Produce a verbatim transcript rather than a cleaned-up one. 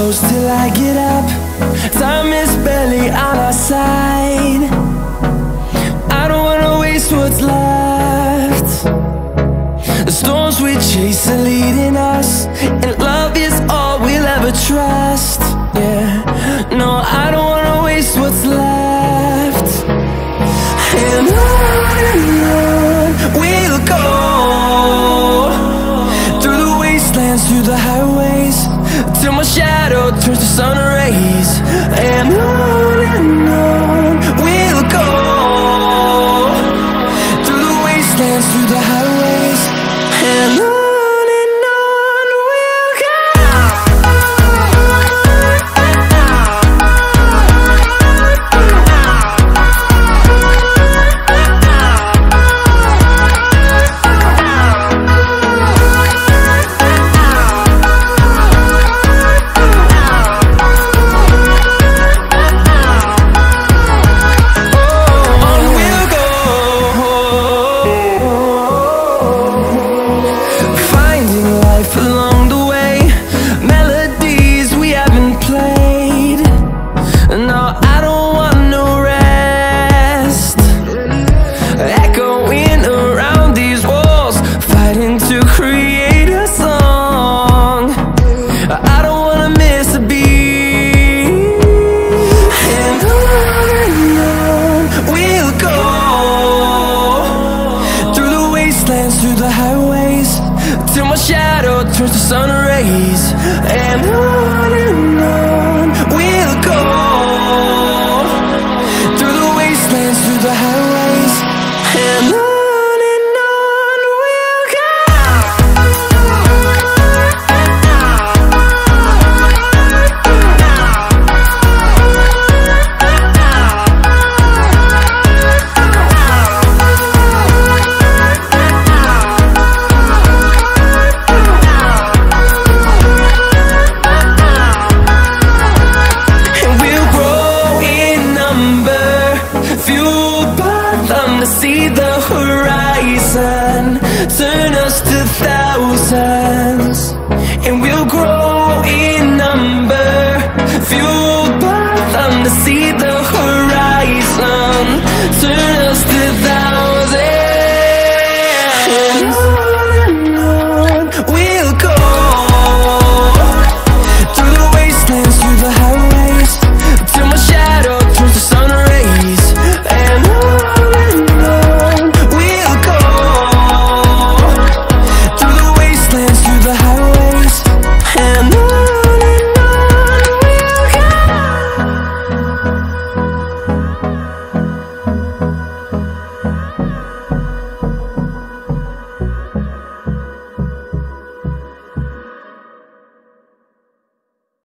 close till I get up. Time is barely on our side. I don't wanna waste what's left. The storms we chase are leading us, and love is all we'll ever trust. Yeah, no, I don't wanna waste what's left. And on and on we'll go, through the wastelands, through the highways, till my shadow turns to sun rays. And on and on we'll go, through the wastelands, through the highways, and on. Along the way, melodies we haven't played. No, I don't want no rest. Echoing around these walls, fighting to create a song. I don't wanna miss a beat. And on and on we'll go, through the wastelands, through the highways, till my shadow turns to sun rays. And on and on we'll go, through the wastelands, through the highways, and on. See the horizon turn us to thousands, and we'll grow in number, fueled by them to see the horizon.